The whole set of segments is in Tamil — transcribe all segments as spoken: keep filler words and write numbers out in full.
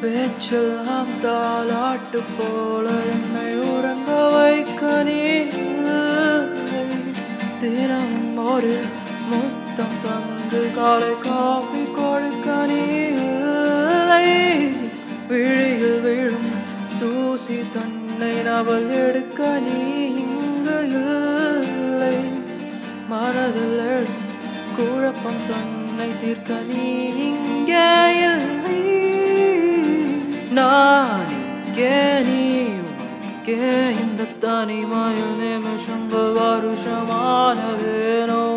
பேச்செல்லாம் தாலாட்டு போல என்னை உறங்க வைக்க நீ தினமும் ஒரு முத்தம் தந்து காலை காஃபி கொடுக்க நீ விழியில் விழும் தூசி தன்னை நவல் எடுக்க நீ இங்கு இல்லை மனதில் எழும் குழப்பம் தன்னை தீர்க்க நீ இங்கே இல்லை நான் இங்கே நீ இங்கே இந்த தனிமையில் நிமிஷங்கள் வருஷமானதேனோ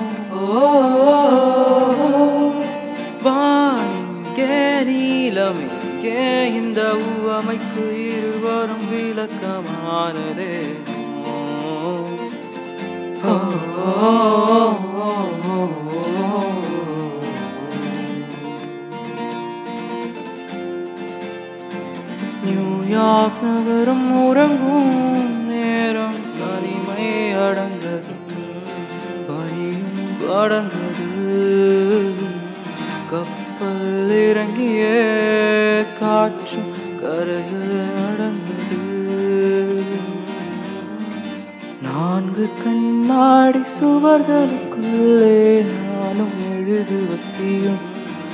வானிங்கே நீலம் இங்கே இந்த உவமைக்கு இருவரும் விளக்கமானதேனோ நியூயார்க் நகரம் உறங்கும் நேரம் தனிமை அடங்கது பனியும் அடங்கது கப்பல் இறங்கிய காற்றும் கரையில் அடங்கது நான்கு கண்ணாடி சுவர்களுக்குள்ளே நானும் எழுதுவத்தியும்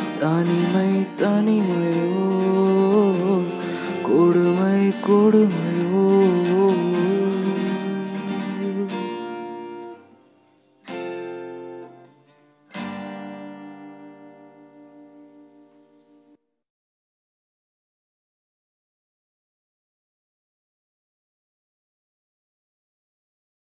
தனிமை தனிமையோ கொடுமை கொடுமை